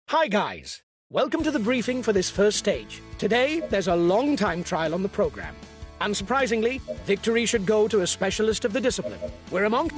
Hi guys, welcome to the briefing for this first stage. Today, there's a long time trial on the program. Unsurprisingly, victory should go to a specialist of the discipline. We're among...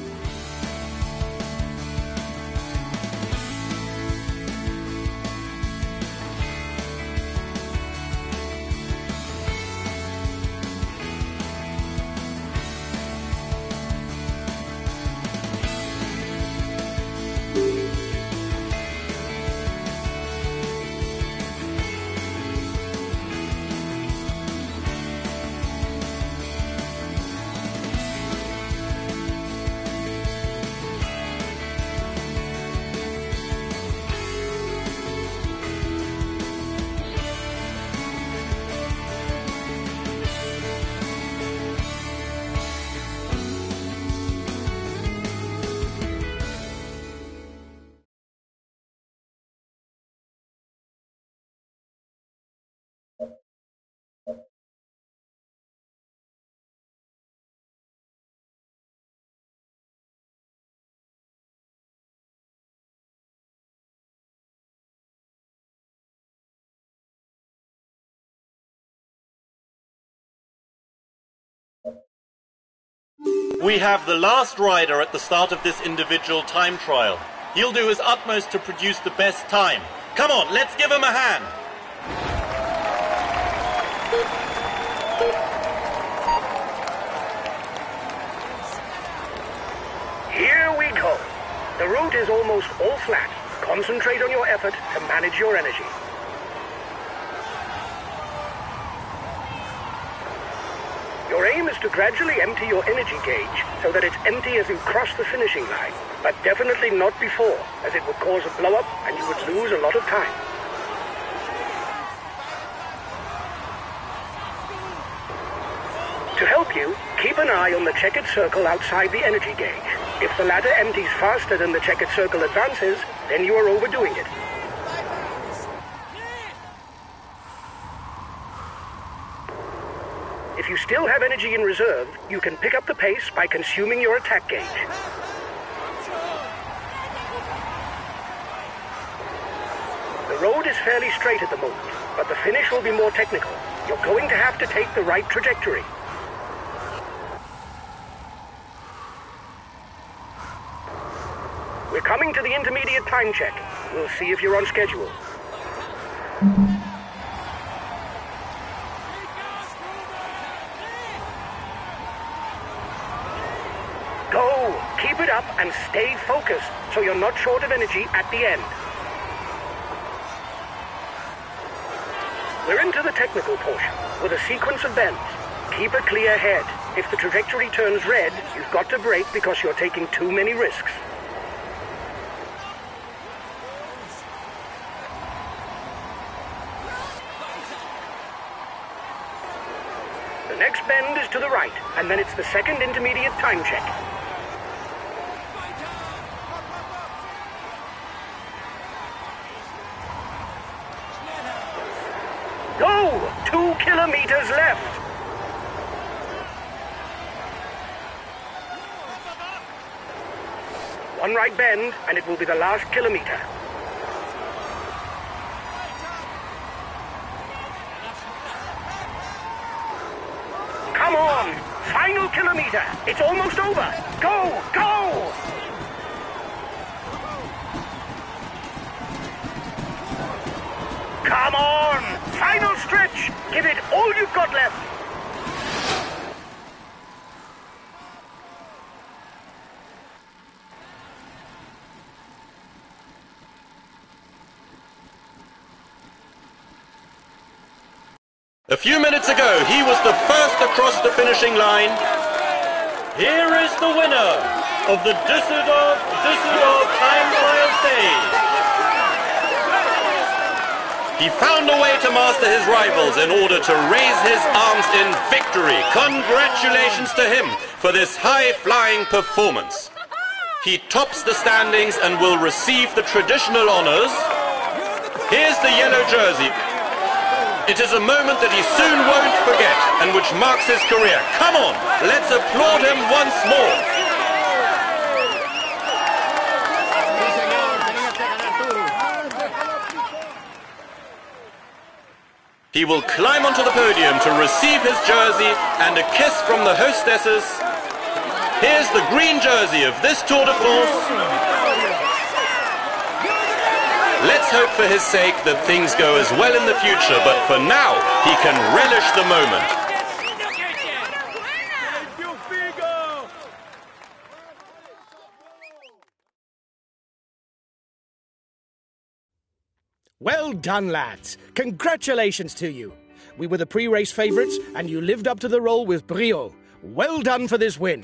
We have the last rider at the start of this individual time trial. He'll do his utmost to produce the best time. Come on, let's give him a hand. Here we go. The route is almost all flat. Concentrate on your effort to manage your energy. Your aim is to gradually empty your energy gauge so that it's empty as you cross the finishing line, but definitely not before, as it would cause a blow-up and you would lose a lot of time. To help you, keep an eye on the checkered circle outside the energy gauge. If the latter empties faster than the checkered circle advances, then you are overdoing it. If you still have energy in reserve, you can pick up the pace by consuming your attack gauge. The road is fairly straight at the moment, but the finish will be more technical. You're going to have to take the right trajectory. We're coming to the intermediate time check. We'll see if you're on schedule. Go! Keep it up and stay focused so you're not short of energy at the end. We're into the technical portion with a sequence of bends. Keep a clear head. If the trajectory turns red, you've got to brake because you're taking too many risks. The next bend is to the right, and then it's the second intermediate time check. Go! 2 kilometers left! One right bend, and it will be the last kilometer. Come on! Final kilometer! It's almost over! Go! Go! Come on! Final stretch! Give it all you've got left! A few minutes ago, he was the first across the finishing line. Here is the winner of the Düsseldorf Time Trial Stage. He found a way to master his rivals in order to raise his arms in victory. Congratulations to him for this high-flying performance. He tops the standings and will receive the traditional honors. Here's the yellow jersey. It is a moment that he soon won't forget and which marks his career. Come on, let's applaud him once more. He will climb onto the podium to receive his jersey and a kiss from the hostesses. Here's the green jersey of this Tour de France. Let's hope for his sake that things go as well in the future, but for now, he can relish the moment. Well done, lads. Congratulations to you. We were the pre-race favourites, and you lived up to the role with brio. Well done for this win.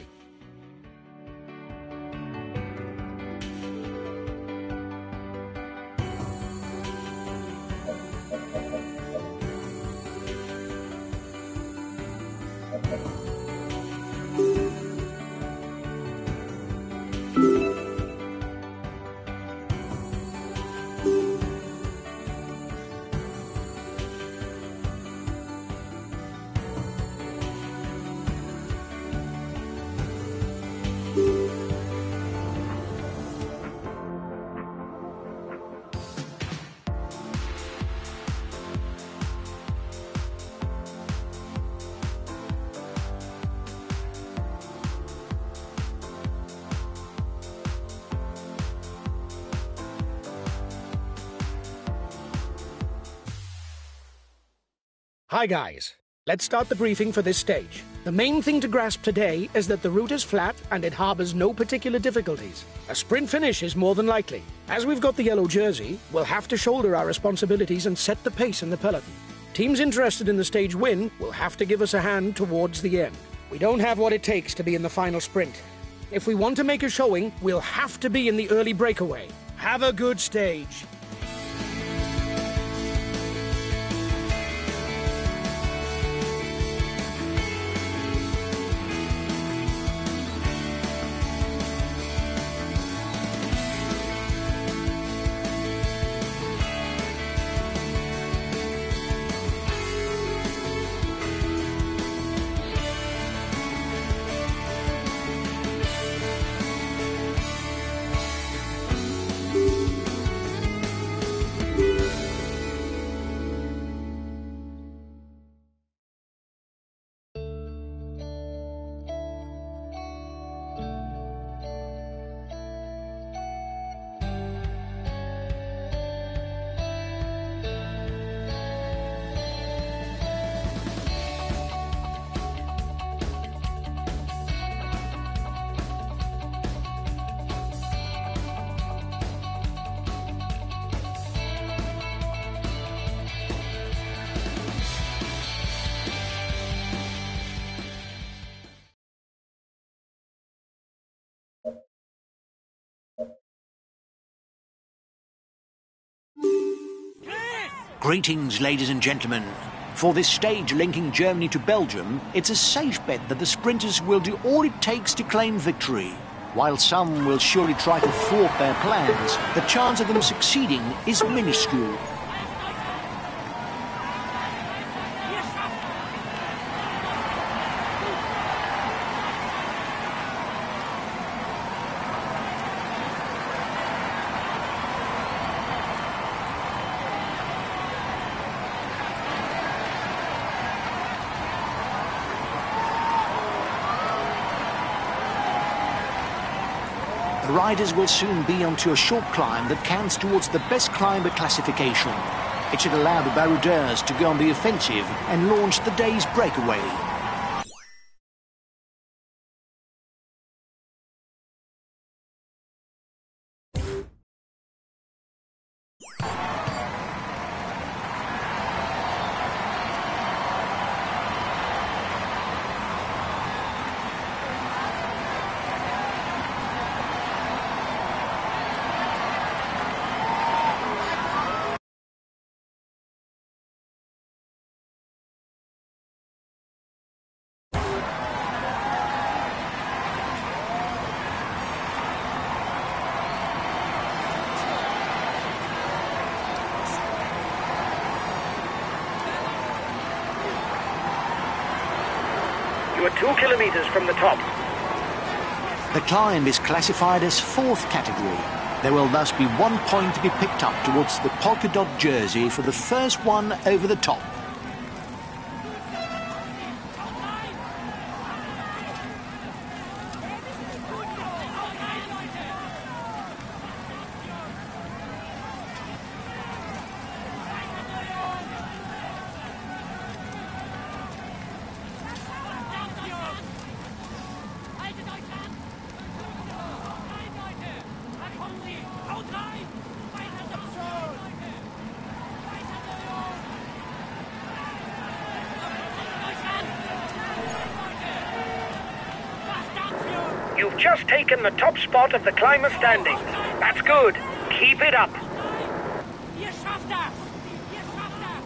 Hi guys, let's start the briefing for this stage. The main thing to grasp today is that the route is flat and it harbours no particular difficulties. A sprint finish is more than likely. As we've got the yellow jersey, we'll have to shoulder our responsibilities and set the pace in the peloton. Teams interested in the stage win will have to give us a hand towards the end. We don't have what it takes to be in the final sprint. If we want to make a showing, we'll have to be in the early breakaway. Have a good stage. Greetings, ladies and gentlemen. For this stage linking Germany to Belgium, it's a safe bet that the sprinters will do all it takes to claim victory. While some will surely try to thwart their plans, the chance of them succeeding is minuscule. The riders will soon be onto a short climb that counts towards the best climber classification. It should allow the baroudeurs to go on the offensive and launch the day's breakaway. You are 2 kilometers from the top. The climb is classified as 4th category. There will thus be 1 point to be picked up towards the polka dot jersey for the first one over the top. You've just taken the top spot of the climber standings. That's good. Keep it up. Ihr schafft das! Ihr schafft das!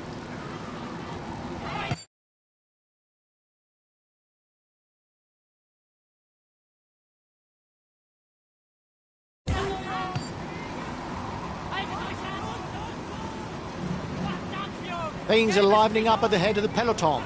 Things are livening up at the head of the peloton.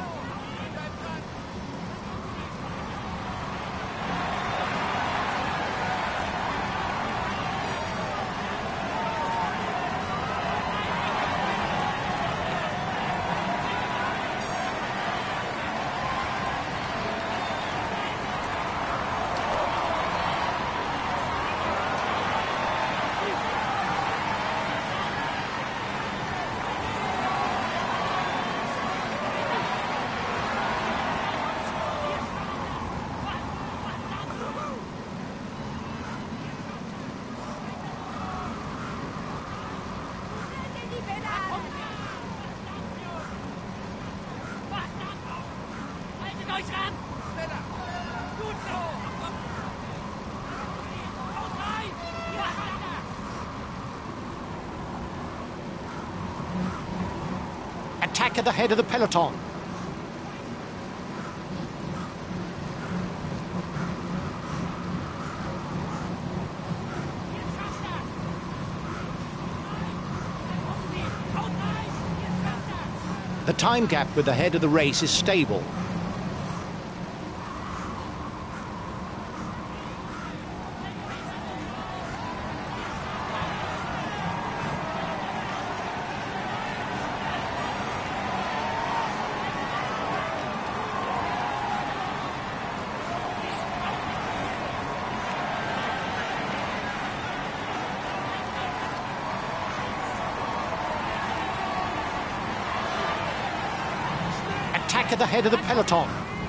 Haltet euch ran! Schneller! Gut so! Haut rein! Ihr schafft das! Attack at the head of the peloton. Ihr schafft das! Kommen Sie! Haut rein! Ihr schafft das! The time gap with the head of the race is stable. Attack at the head of the peloton.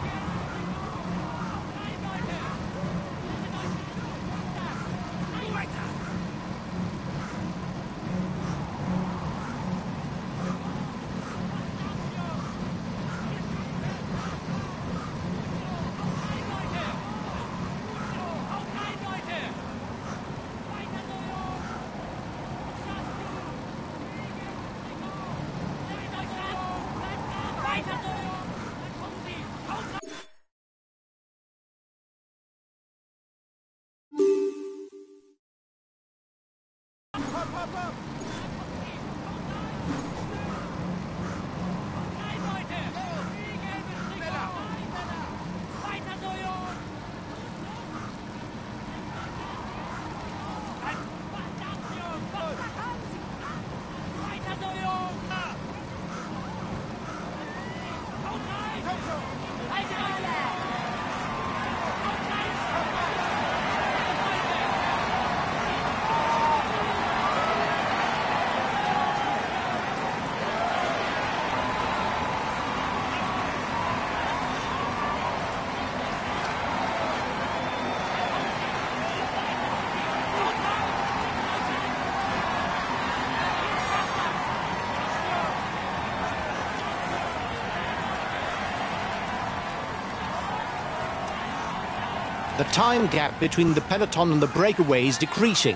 The time gap between the peloton and the breakaway is decreasing.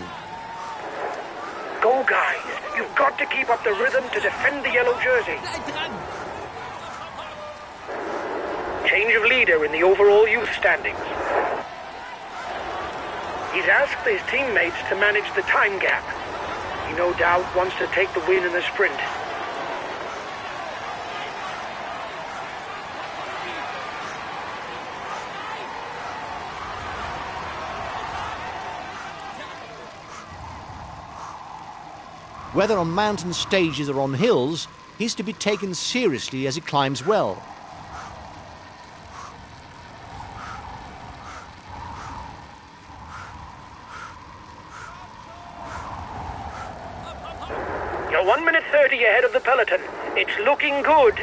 Go, guys. You've got to keep up the rhythm to defend the yellow jersey. Change of leader in the overall youth standings. He's asked his teammates to manage the time gap. He no doubt wants to take the win in the sprint. Whether on mountain stages or on hills, he's to be taken seriously as he climbs well. You're 1 minute 30 ahead of the peloton. It's looking good.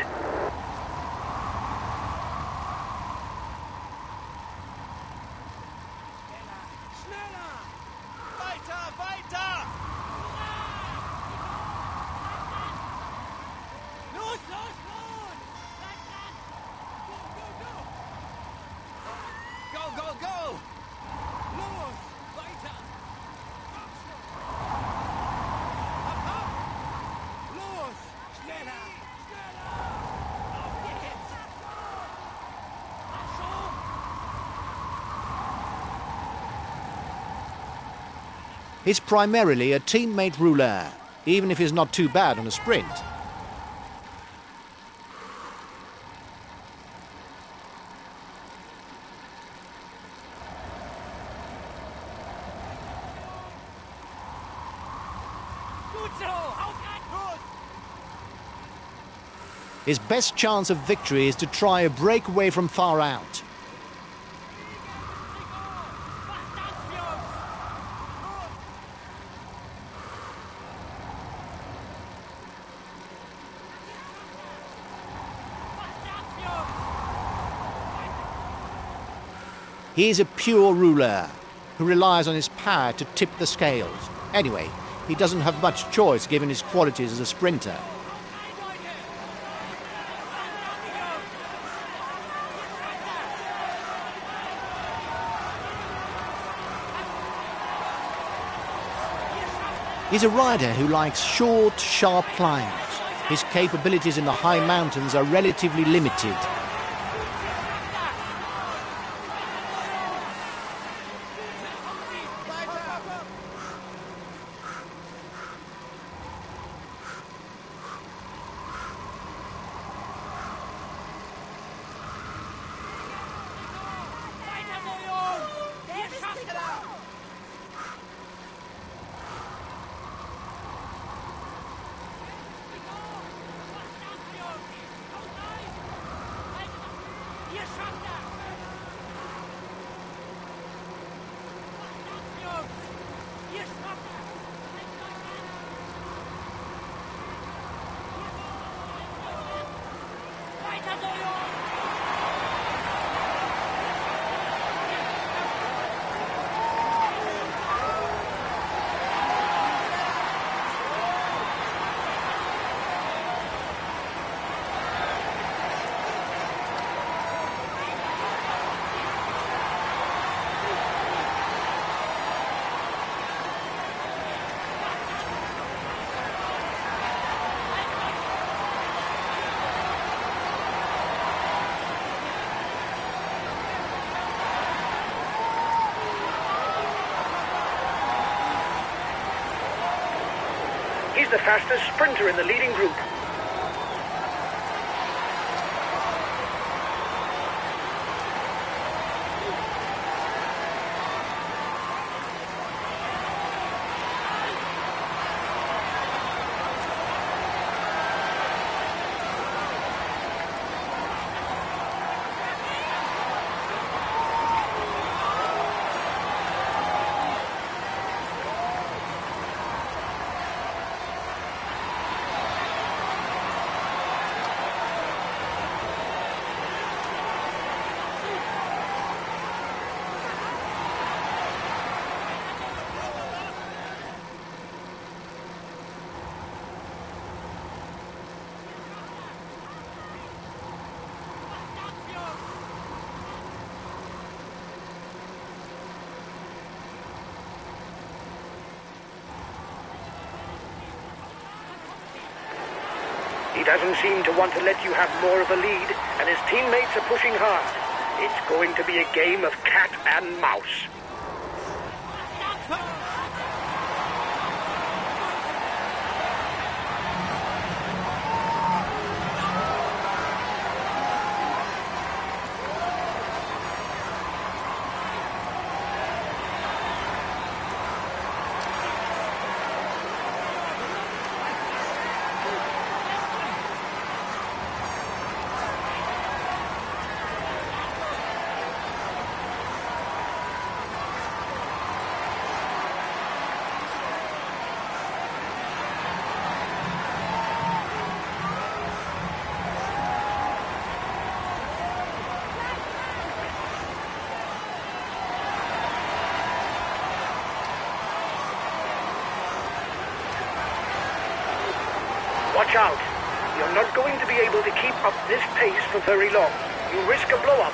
He's primarily a teammate rouleur, even if he's not too bad on a sprint. Gut so! Haut rein! Los! His best chance of victory is to try a breakaway from far out. Macht Dank für uns! Los! Macht Dank für uns! He is a pure rouleur who relies on his power to tip the scales. Anyway, he doesn't have much choice given his qualities as a sprinter. He's a rider who likes short, sharp climbs. His capabilities in the high mountains are relatively limited. Weiter so, Jungs! Ihr schafft das! Ihr schafft das! Macht Dank, Jungs! Ihr schafft das! Weiter so, Jungs! He's the fastest sprinter in the leading group. He doesn't seem to want to let you have more of a lead, and his teammates are pushing hard. It's going to be a game of cat and mouse. Watch out. You're not going to be able to keep up this pace for very long. You risk a blow-up.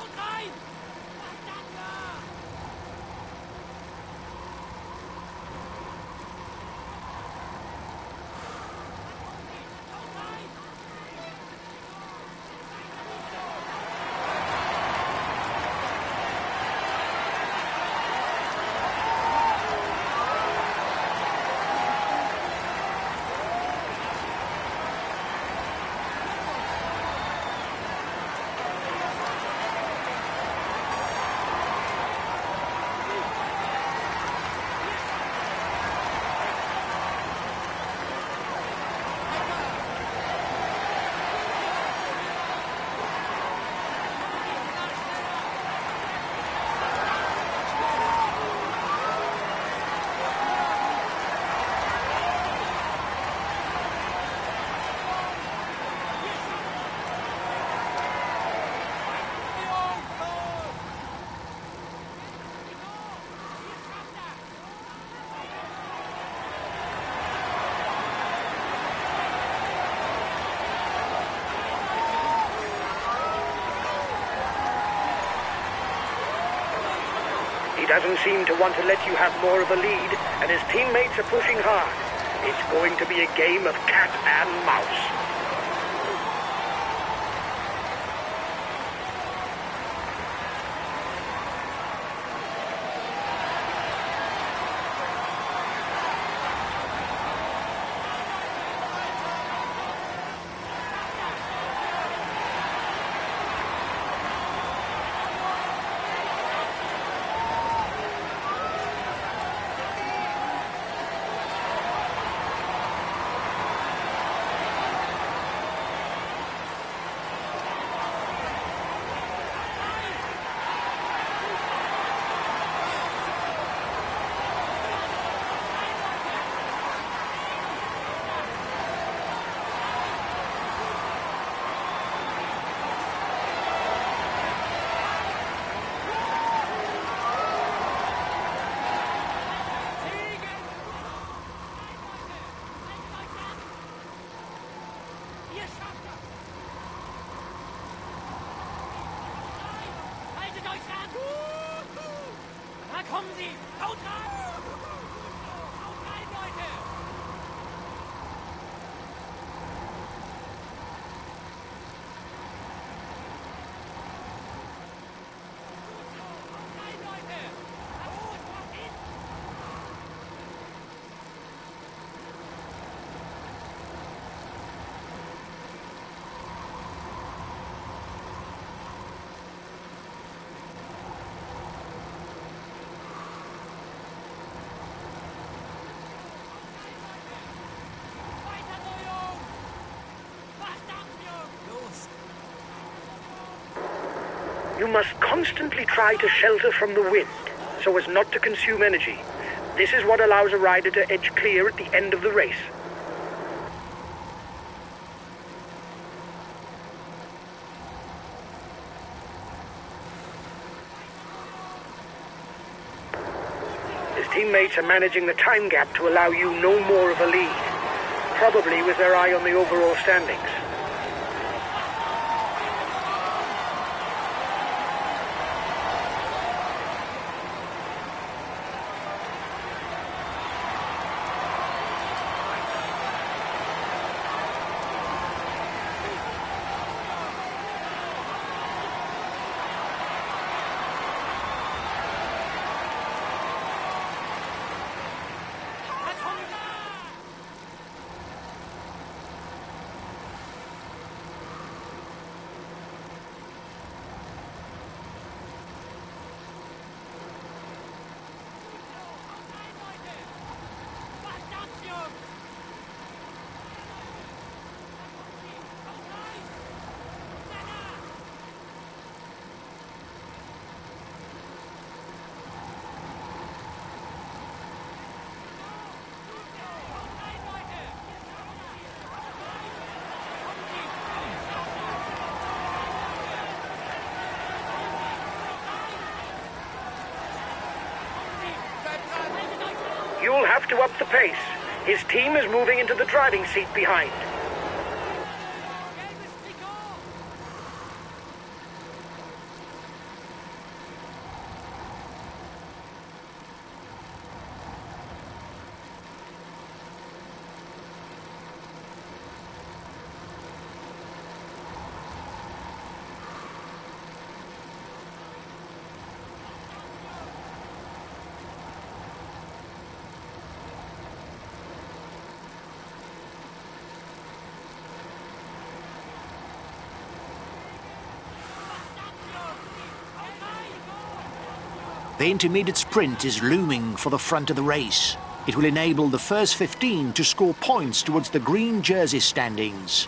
Haut rein! Verdammt! Haut rein! He doesn't seem to want to let you have more of a lead, and his teammates are pushing hard. It's going to be a game of cat and mouse. Ihr schafft das! Haltet euch ran! Da kommen sie! Haut rein! Haut rein, Leute! Haut rein, Leute! Na gut, mach hin! Weiter so, Jungs! Verdammt, Jungs! Los! You must constantly try to shelter from the wind, so as not to consume energy. This is what allows a rider to edge clear at the end of the race. His teammates are managing the time gap to allow you no more of a lead, probably with their eye on the overall standings. You'll have to up the pace. His team is moving into the driving seat behind. Gelbes Trikot! The intermediate sprint is looming for the front of the race. It will enable the first 15 to score points towards the green jersey standings.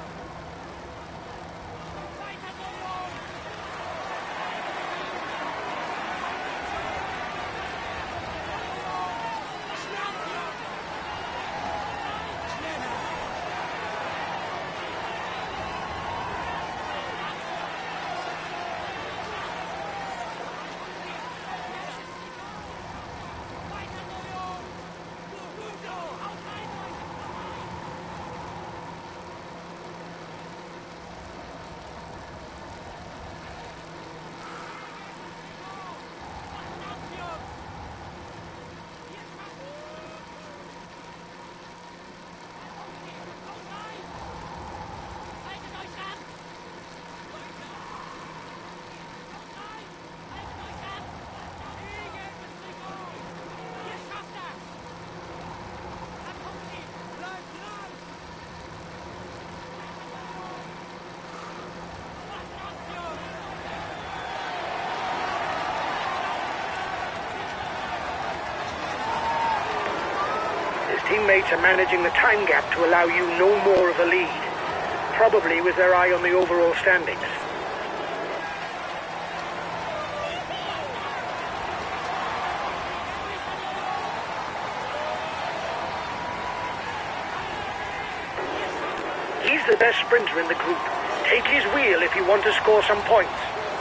Teammates are managing the time gap to allow you no more of a lead, probably with their eye on the overall standings. He's the best sprinter in the group. Take his wheel if you want to score some points.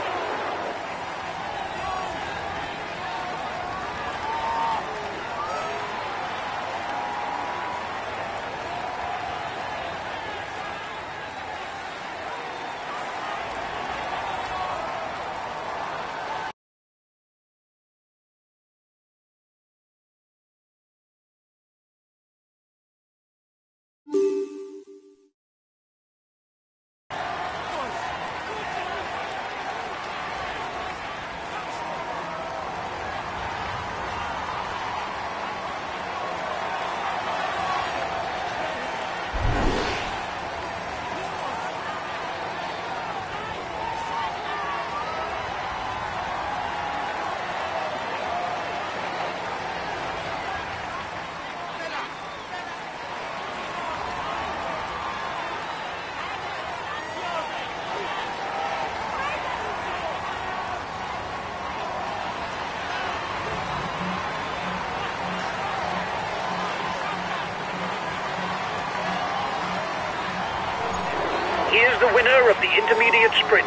Here's the winner of the intermediate sprint.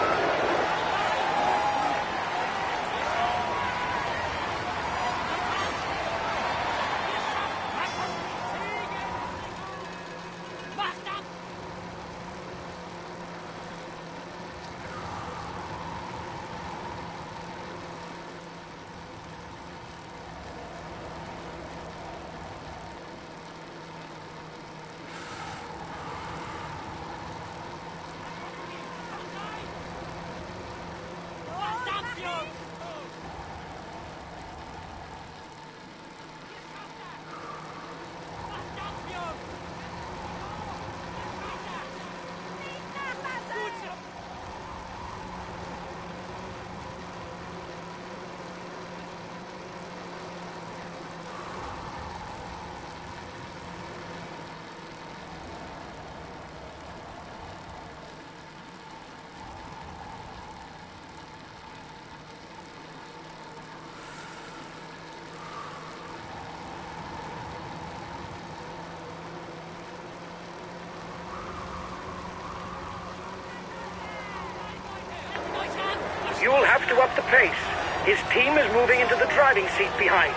You'll have to up the pace. His team is moving into the driving seat behind.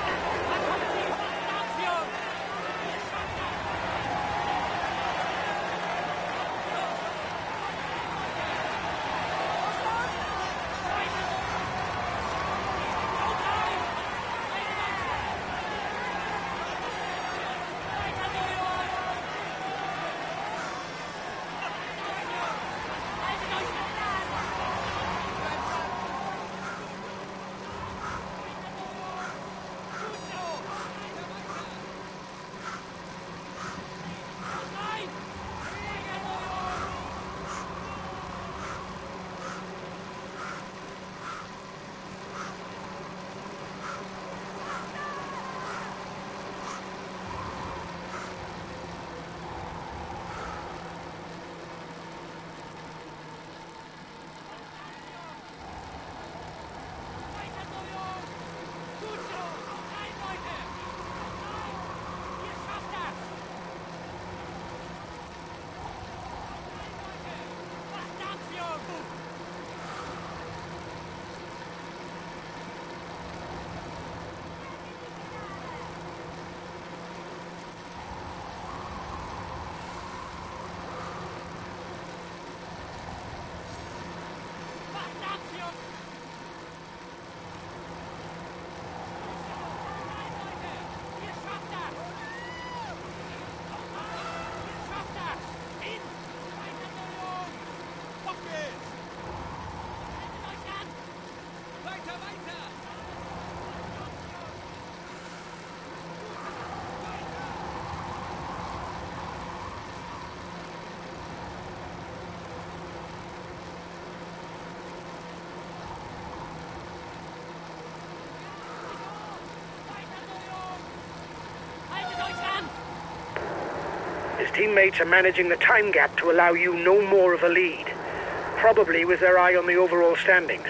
teammates are managing the time gap to allow you no more of a lead. Probably with their eye on the overall standings.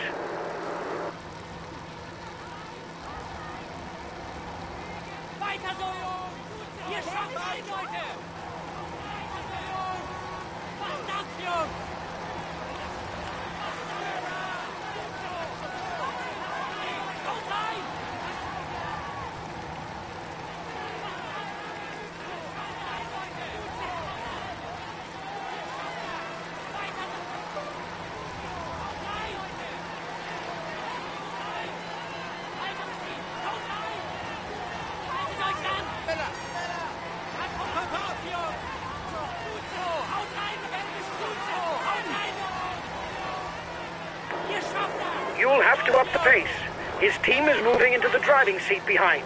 Weiter so, Jungs! Ihr schafft es, Leute! Weiter so, Jungs! Macht das, Jungs! Haut rein! You'll have to up the pace. His team is moving into the driving seat behind.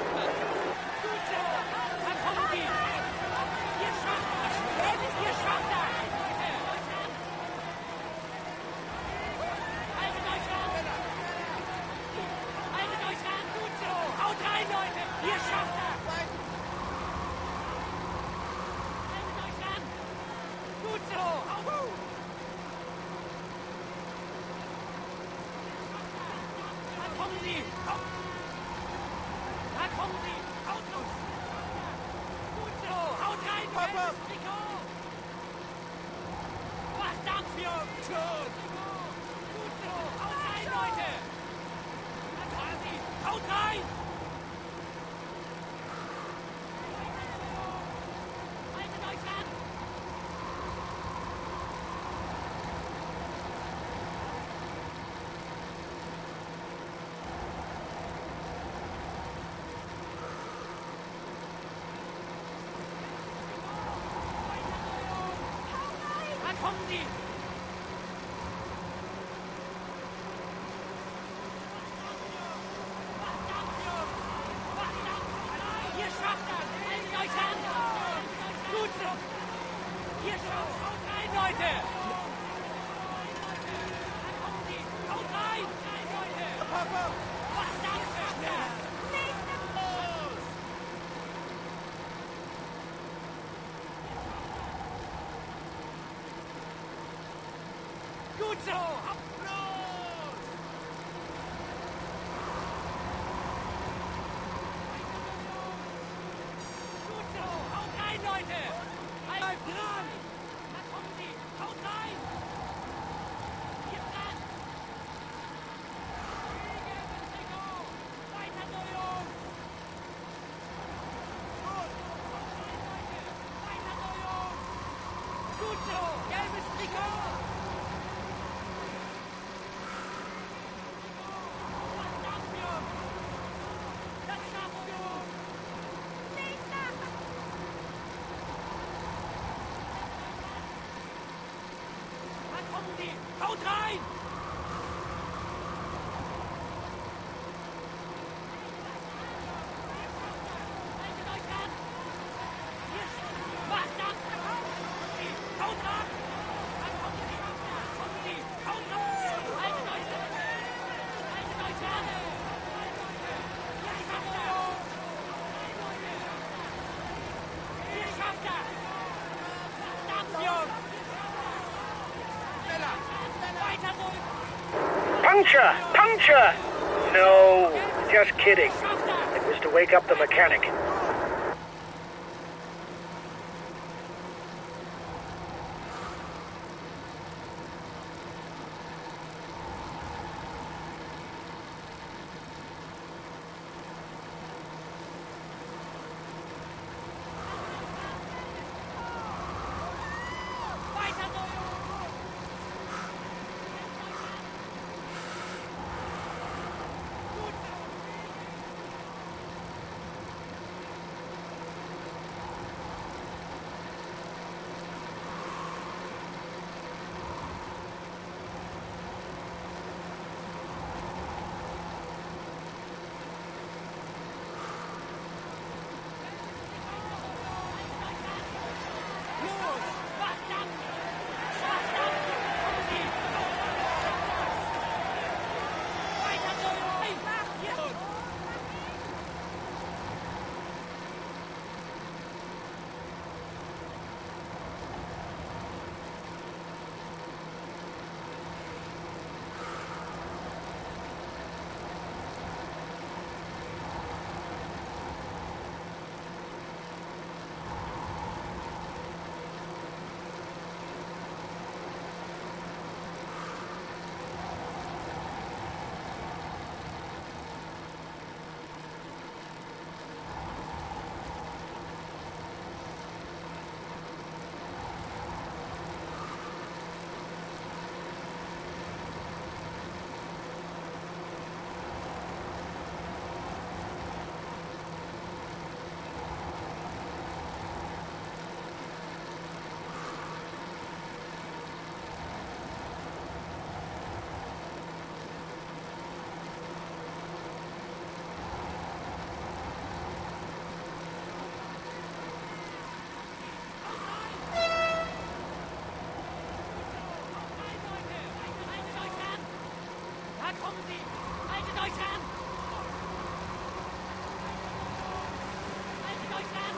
Kommen Sie! Ihr schafft das! Haltet euch an! Gut so! Ihr schafft es! Haut rein, Leute! Kommen Sie! Haut rein! Leute! Was das? Gut so! Gut so! Haut rein, Leute! Bleibt dran! Da kommen Sie! Haut rein! Hier dran! Weiter so, Jungs! Weiter so, Jungs! Gut so! Gelbes Trikot! Haut rein! Haltet euch an! Was das? Haut ran! Kommen Sie! Haut ran! Haltet euch an! Haltet euch an! Ihr schafft das! Ihr schafft das! Das, Jungs! Weiter so! Puncture! Puncture! No, just kidding. It was to wake up the mechanic. Weiter so! Gut so! kommen Sie! Haltet euch an! Haltet euch an!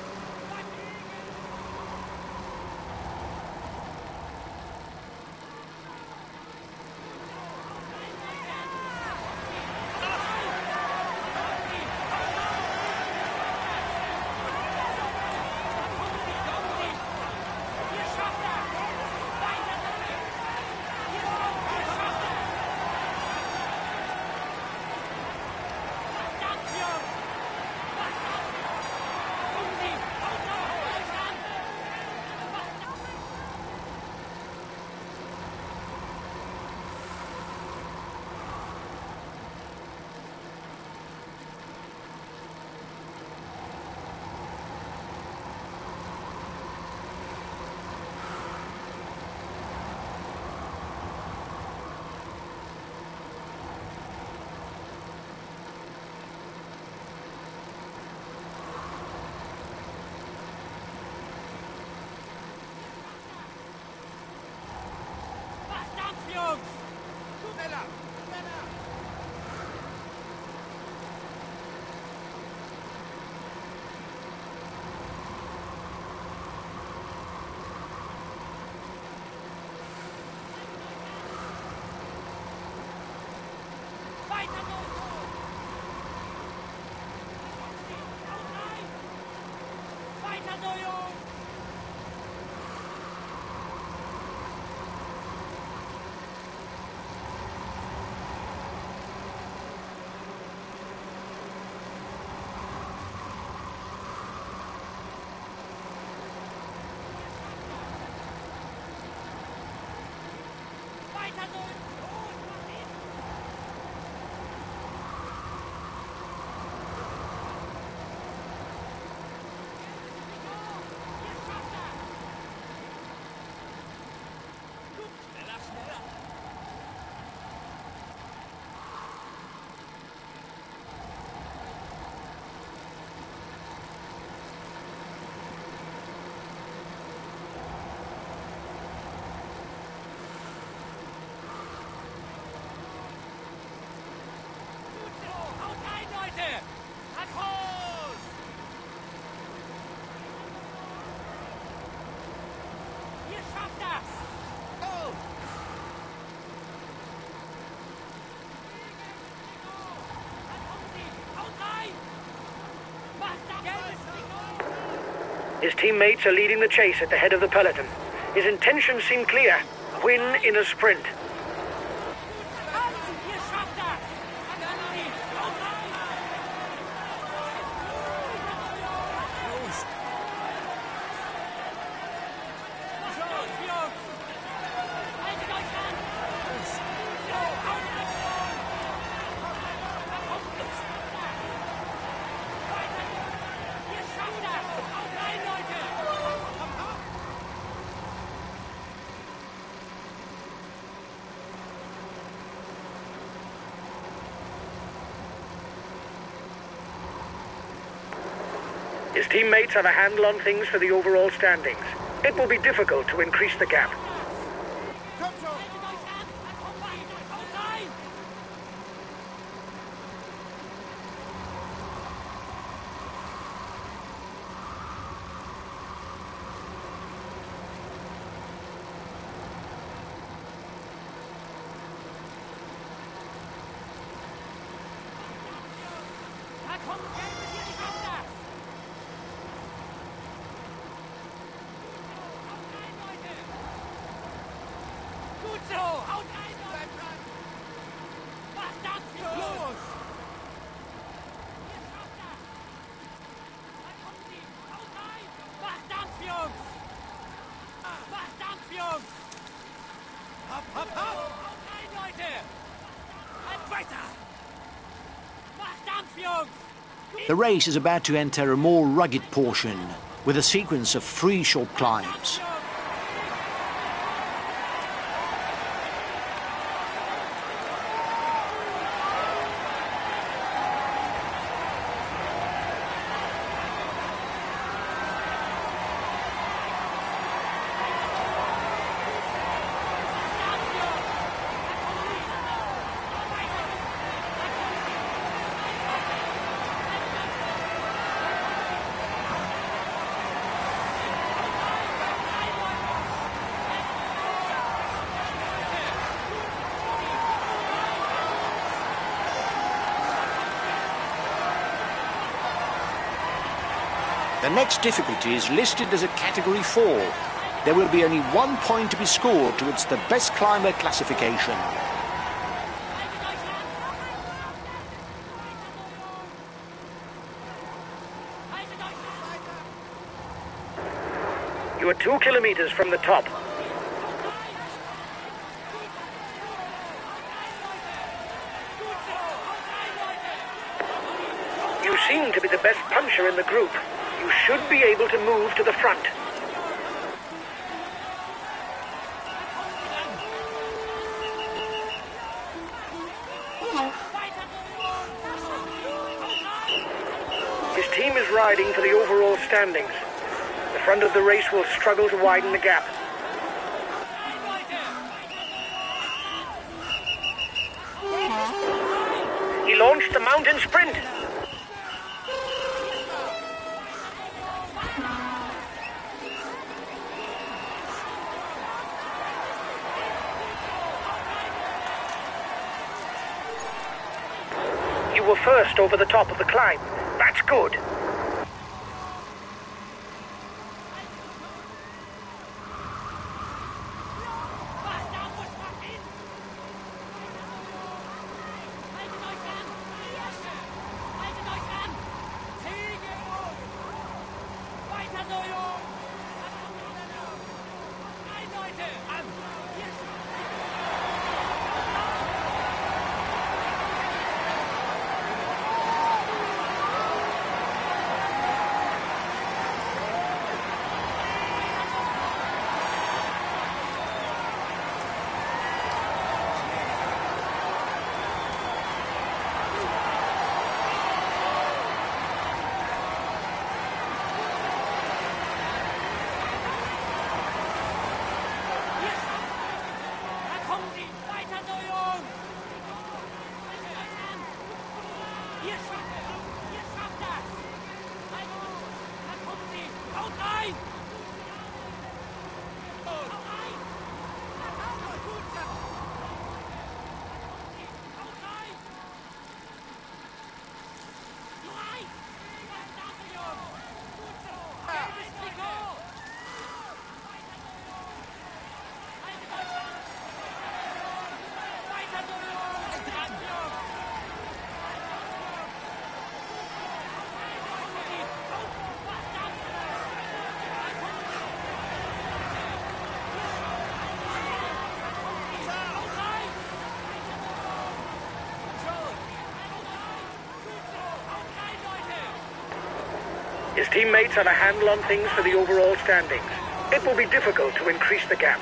His teammates are leading the chase at the head of the peloton. His intentions seem clear. Win in a sprint. His teammates have a handle on things for the overall standings. It will be difficult to increase the gap. The race is about to enter a more rugged portion, with a sequence of 3 short climbs. The next difficulty is listed as a Category 4. There will be only 1 point to be scored towards the best climber classification. You are 2 kilometers from the top. You seem to be the best puncher in the group. You should be able to move to the front. His team is riding for the overall standings. The front of the race will struggle to widen the gap. He launched the mountain sprint. You were first over the top of the climb. That's good. His teammates have a handle on things for the overall standings. It will be difficult to increase the gap.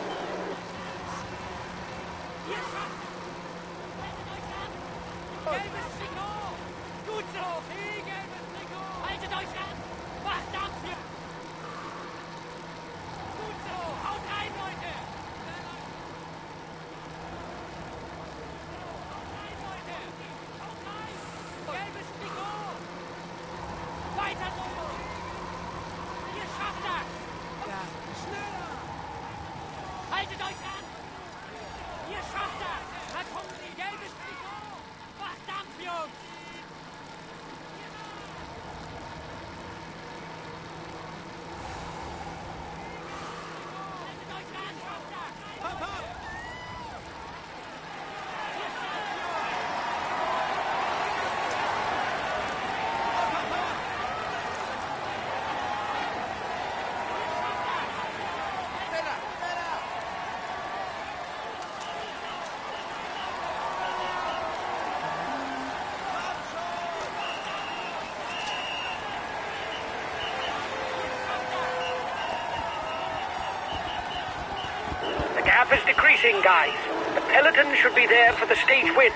The gap is decreasing, guys. The peloton should be there for the stage win.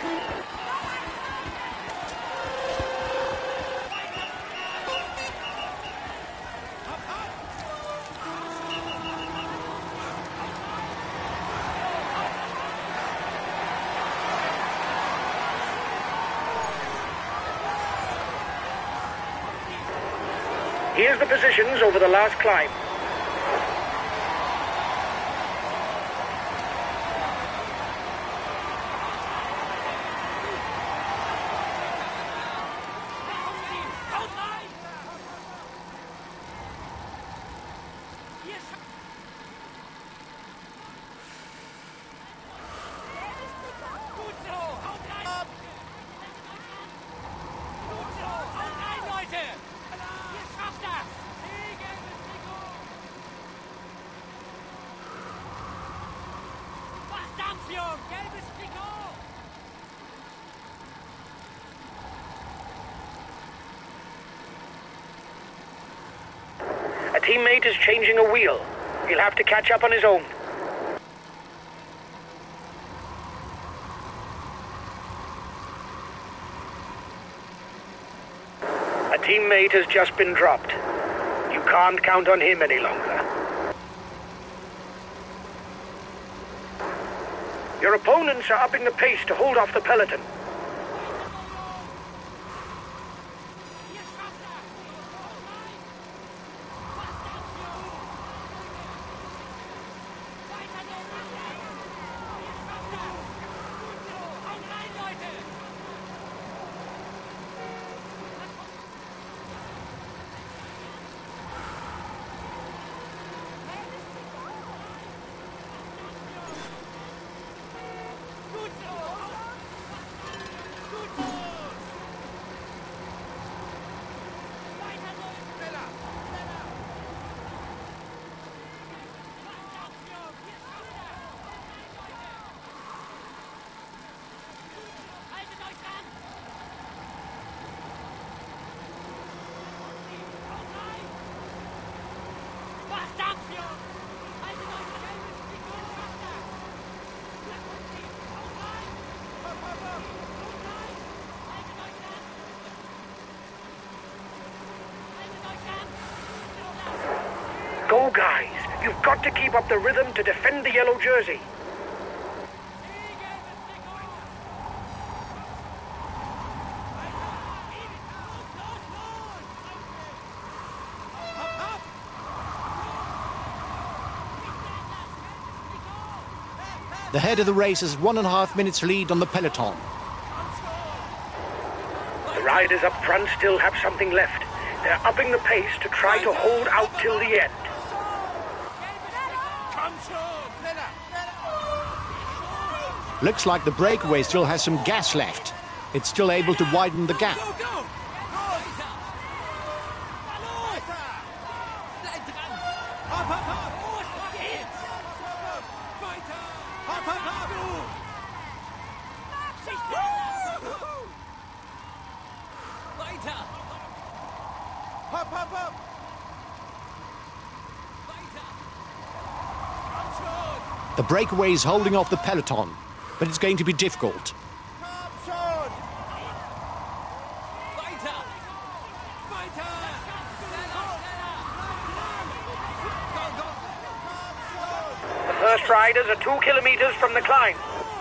Here's the positions over the last climb. Achtung! Gelbes Trikot! A teammate is changing a wheel. He'll have to catch up on his own. A teammate has just been dropped. You can't count on him any longer. Your opponents are upping the pace to hold off the peloton. Go, guys. You've got to keep up the rhythm to defend the yellow jersey. The head of the race has 1.5 minutes lead on the peloton. The riders up front still have something left. They're upping the pace to try to hold out till the end. Looks like the breakaway still has some gas left. It's still able to widen the gap. The breakaway is holding off the peloton, but it's going to be difficult. The first riders are 2 kilometers from the climb.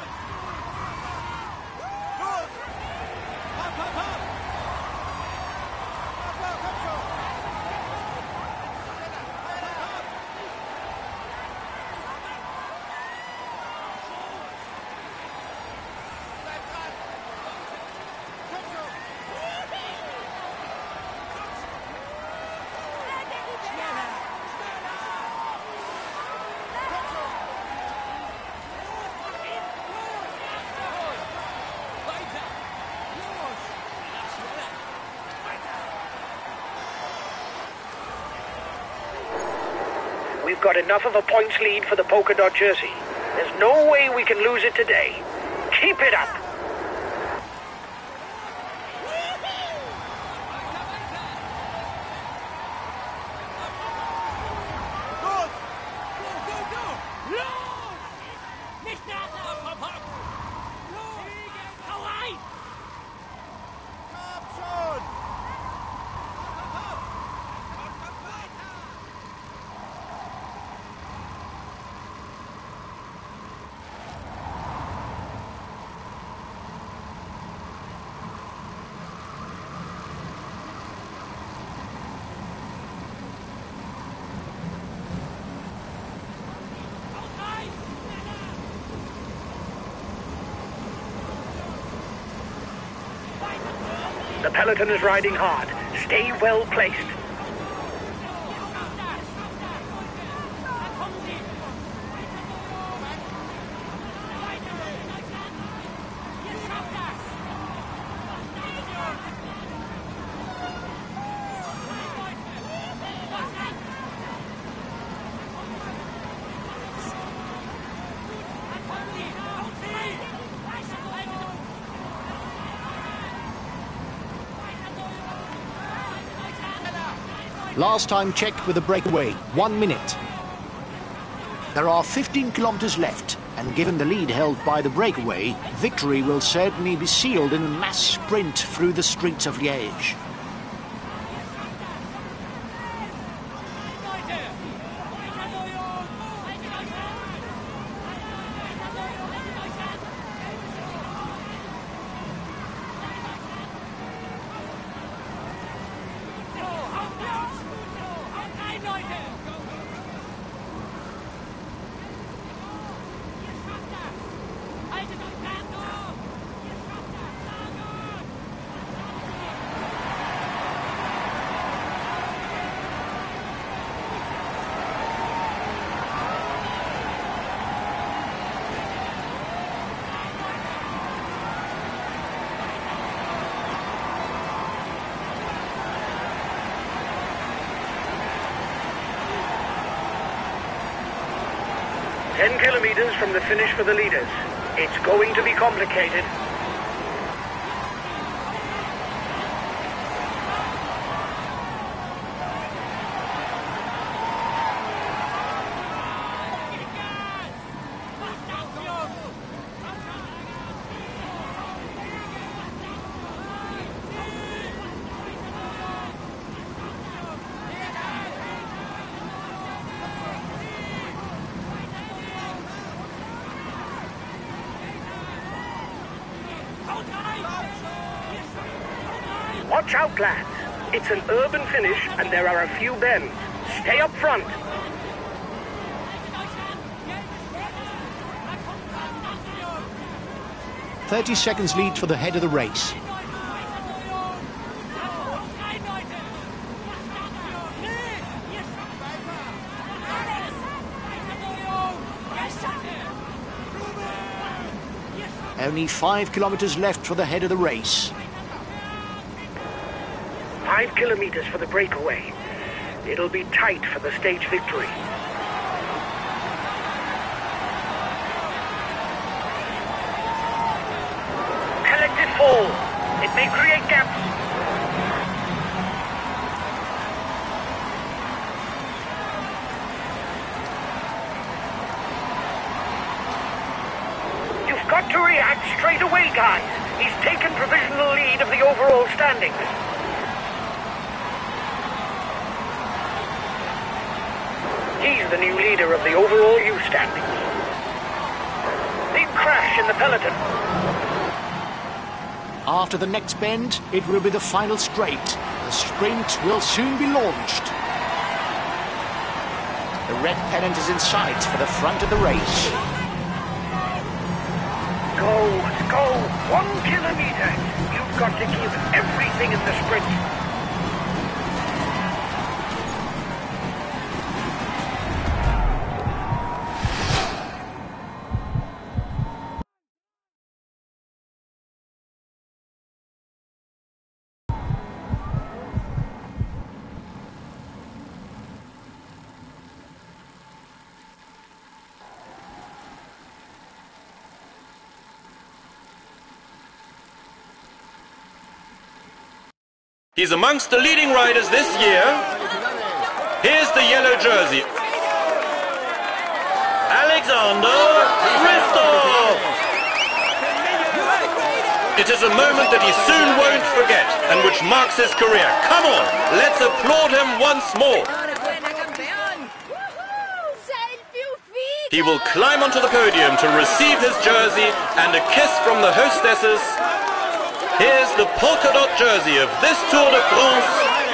We've got enough of a points lead for the polka dot jersey. There's no way we can lose it today. Keep it up. The peloton is riding hard. Stay well placed. Last time checked with the breakaway, 1 minute. There are 15 kilometers left, and given the lead held by the breakaway, victory will certainly be sealed in a mass sprint through the streets of Liège. From the finish for the leaders. It's going to be complicated. Watch out, lads. It's an urban finish and there are a few bends. Stay up front. "30 seconds lead for the head of the race. Only 5 kilometers left for the head of the race. 5 kilometers for the breakaway. It'll be tight for the stage victory. Collective fall. It may create gaps. You've got to react straight away, guys. He's taken provisional lead of the overall standings. He's the new leader of the overall U standings. Big crash in the peloton. After the next bend, it will be the final straight. The sprint will soon be launched. The red pennant is in sight for the front of the race. Go, 1 kilometer. You've got to give everything in the sprint. He's amongst the leading riders this year. Here's the yellow jersey. Alexander Kristoff! It is a moment that he soon won't forget and which marks his career. Come on, let's applaud him once more. He will climb onto the podium to receive his jersey and a kiss from the hostesses. Here's the polka dot jersey of this Tour de France.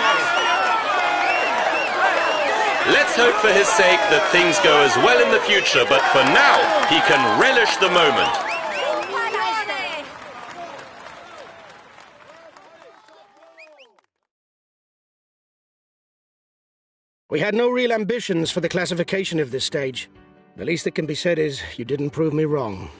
Let's hope for his sake that things go as well in the future, but for now, he can relish the moment. We had no real ambitions for the classification of this stage. The least that can be said is you didn't prove me wrong.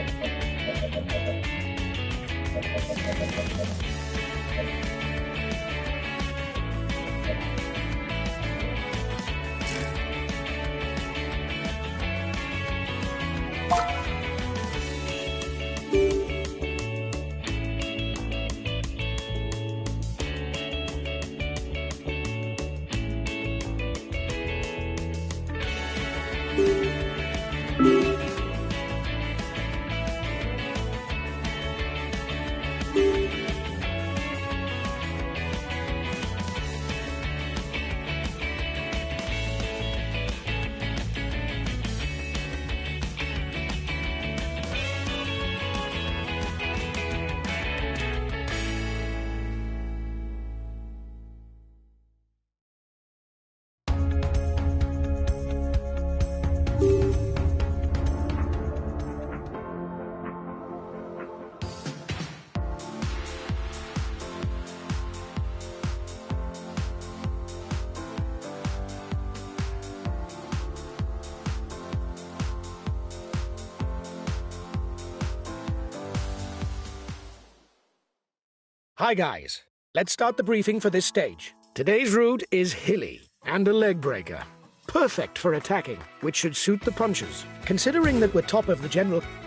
Hi guys, let's start the briefing for this stage. Today's route is hilly and a leg breaker. Perfect for attacking, which should suit the punchers. Considering that we're top of the general